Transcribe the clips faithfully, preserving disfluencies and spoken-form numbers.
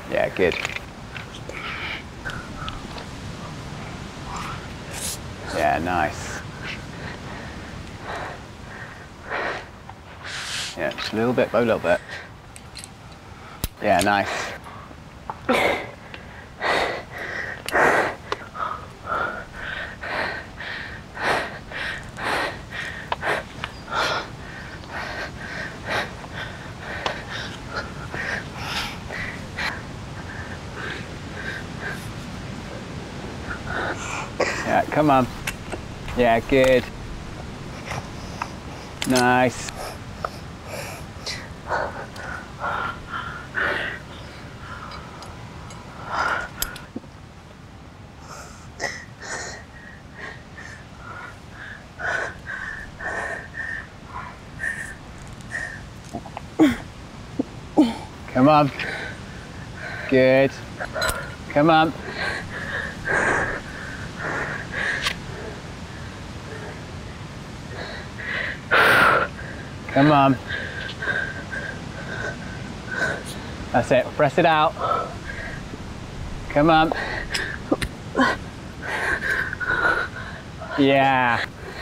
Yeah, good. Yeah, nice. Yeah, just a little bit, a little bit. Yeah, nice. Yeah, come on. Yeah, good. Nice. Come on. Good. Come on. Come on. That's it. Press it out. Come on. Yeah.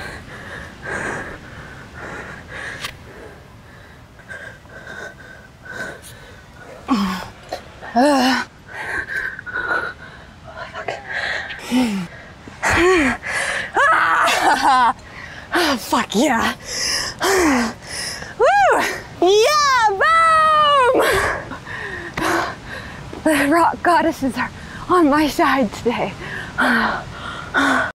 Uh. Oh, fuck yeah. Woo! Yeah, boom! The rock goddesses are on my side today.